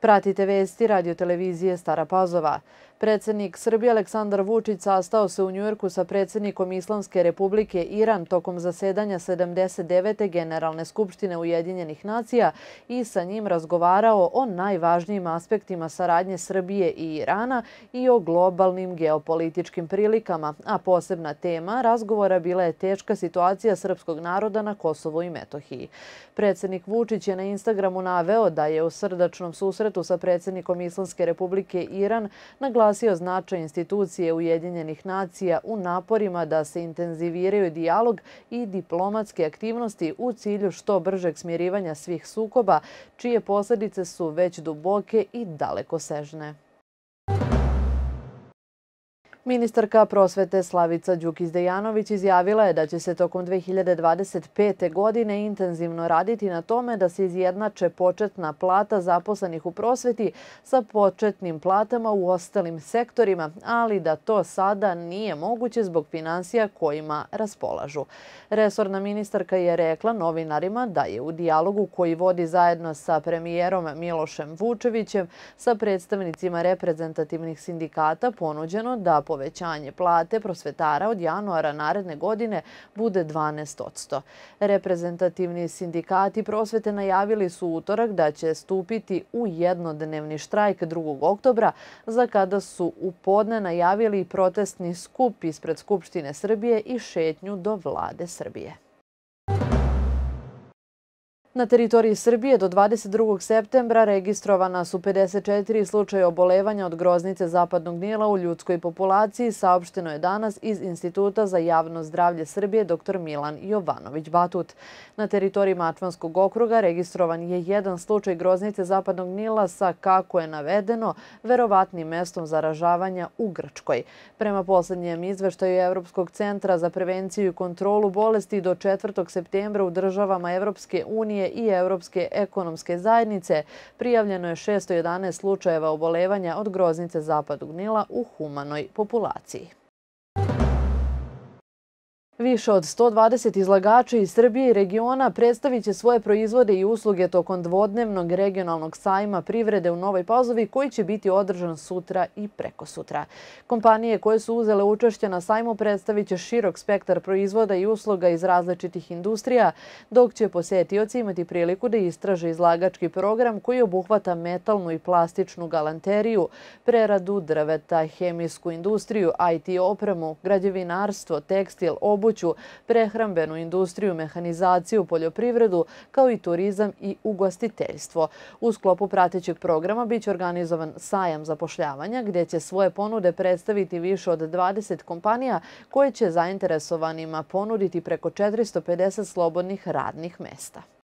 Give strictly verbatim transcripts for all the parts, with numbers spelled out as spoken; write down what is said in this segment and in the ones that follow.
Pratite vesti radio-televizije Stara Pazova. Predsjednik Srbije Aleksandar Vučić sastao se u Njujorku sa predsjednikom Islamske Republike Iran tokom zasedanja sedamdeset devete Generalne skupštine Ujedinjenih nacija i sa njim razgovarao o najvažnijim aspektima saradnje Srbije i Irana i o globalnim geopolitičkim prilikama, a posebna tema razgovora bila je teška situacija srpskog naroda na Kosovu i Metohiji. Predsjednik Vučić je na Instagramu naveo da je u srdačnom susretu sa predsjednikom Islamske Republike Iran naglasio značaj institucije Ujedinjenih nacija u naporima da se intenziviraju dijalog i diplomatske aktivnosti u cilju što bržeg smirivanja svih sukoba, čije posljedice su već duboke i dalekosežne. Ministarka prosvete Slavica Đukić-Dejanović izjavila je da će se tokom dve hiljade dvadeset pete. godine intenzivno raditi na tome da se izjednače početna plata zaposlenih u prosveti sa početnim platama u ostalim sektorima, ali da to sada nije moguće zbog finansija kojima raspolažu. Resorna ministarka je rekla novinarima da je u dijalogu koji vodi zajedno sa premijerom Milošem Vučevićem sa predstavnicima reprezentativnih sindikata ponuđeno da povećanje plate prosvetara od januara naredne godine bude dvanaest posto. Reprezentativni sindikati prosvete najavili su u utorak da će stupiti u jednodnevni štrajk drugog oktobra, za kada su u podne najavili protestni skup ispred Skupštine Srbije i šetnju do vlade Srbije. Na teritoriji Srbije do dvadeset drugog septembra registrovana su pedeset četiri slučaja obolevanja od groznice zapadnog Nila u ljudskoj populaciji, saopšteno je danas iz Instituta za javno zdravlje Srbije dr Milan Jovanović Batut. Na teritoriji Mačvanskog okruga registrovan je jedan slučaj groznice zapadnog Nila sa, kako je navedeno, verovatnim mestom zaražavanja u Grčkoj. Prema posljednjem izveštaju Evropskog centra za prevenciju i kontrolu bolesti do četvrtog septembra u državama Evropske unije i Evropske ekonomske zajednice prijavljeno je šesto jedanaest slučajeva obolevanja od groznice zapadnog Nila u humanoj populaciji. Više od sto dvadeset izlagača iz Srbije i regiona predstavit će svoje proizvode i usluge tokom dvodnevnog regionalnog sajma privrede u Novoj Pazovi koji će biti održan sutra i prekosutra. Kompanije koje su uzele učešće na sajmu predstavit će širok spektar proizvoda i usluga iz različitih industrija, dok će posetioci imati priliku da istraže izlagački program koji obuhvata metalnu i plastičnu galanteriju, preradu drveta, hemijsku industriju, I T opremu, građevinarstvo, tekstil, obuću, prehrambenu industriju, mehanizaciju, poljoprivredu, kao i turizam i ugostiteljstvo. U sklopu pratećeg programa biće organizovan sajam zapošljavanja gdje će svoje ponude predstaviti više od dvadeset kompanija koje će zainteresovanima ponuditi preko četiristo pedeset slobodnih radnih mesta.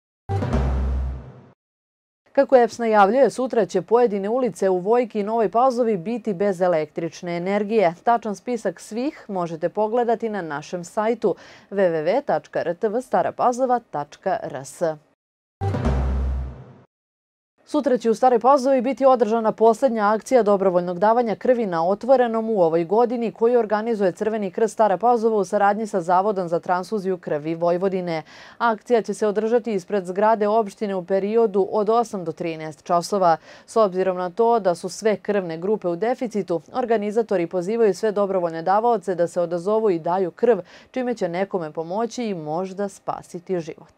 Kako E P S najavljuje, sutra će pojedine ulice u Vojki i Novoj Pazovi biti bez električne energije. Tačan spisak svih možete pogledati na našem sajtu w w w tačka r t v starapazova tačka r s. Sutra će u Staroj Pazovi biti održana posljednja akcija dobrovoljnog davanja krvi na otvorenom u ovoj godini koju organizuje Crveni krst Stara Pazova u saradnji sa Zavodom za transfuziju krvi Vojvodine. Akcija će se održati ispred zgrade opštine u periodu od osam do trinaest časova. S obzirom na to da su sve krvne grupe u deficitu, organizatori pozivaju sve dobrovoljne davaoce da se odazovu i daju krv, čime će nekome pomoći i možda spasiti život.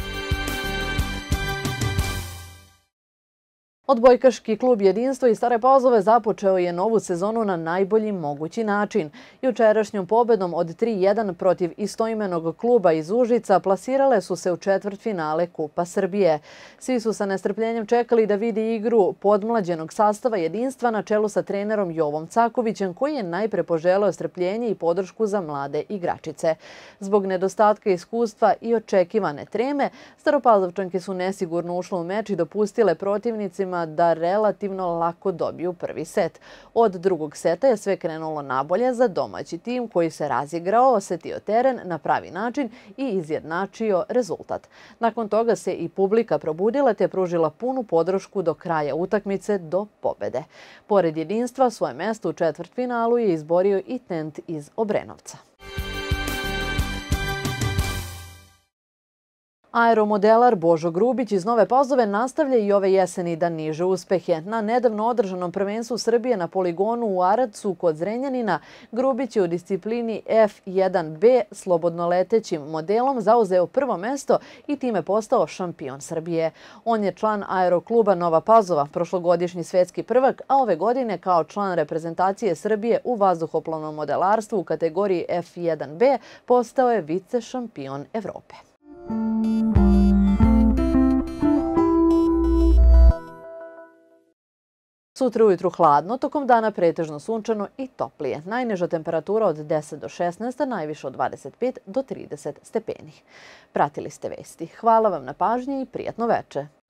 Odbojkaški klub Jedinstvo iz Stare Pazove započeo je novu sezonu na najbolji mogući način. Jučerašnjom pobedom od tri jedan protiv istoimenog kluba iz Užica plasirale su se u četvrtfinale Kupa Srbije. Svi su sa nestrpljenjem čekali da vidi igru podmlađenog sastava Jedinstva na čelu sa trenerom Jovom Cakovićem, koji je najpre poželeo strpljenje i podršku za mlade igračice. Zbog nedostatka iskustva i očekivane treme, Staropazovčanke su nesigurno ušle u meč i dopustile protivnicima da relativno lako dobiju prvi set. Od drugog seta je sve krenulo nabolje za domaći tim koji se razigrao, osetio teren na pravi način i izjednačio rezultat. Nakon toga se i publika probudila te pružila punu podršku do kraja utakmice do pobede. Pored Jedinstva, svoje mesto u četvrtfinalu je izborio i Tent iz Obrenovca. Aeromodelar Božo Grubić iz Nove Pazove nastavlja i ove jeseni da niže uspehe. Na nedavno održanom prvenstvu Srbije na poligonu u Aradcu kod Zrenjanina, Grubić je u disciplini F jedan B slobodno letećim modelom zauzeo prvo mesto i time postao šampion Srbije. On je član aerokluba Nova Pazova, prošlogodišnji svetski prvak, a ove godine kao član reprezentacije Srbije u vazduhoplovnom modelarstvu u kategoriji F jedan B postao je vice šampion Evrope. Sutra ujutru hladno, tokom dana pretežno sunčano i toplije. Najniža temperatura od deset do šesnaest, a najviše od dvadeset pet do trideset stepeni. Pratili ste vesti. Hvala vam na pažnji i prijatno veče.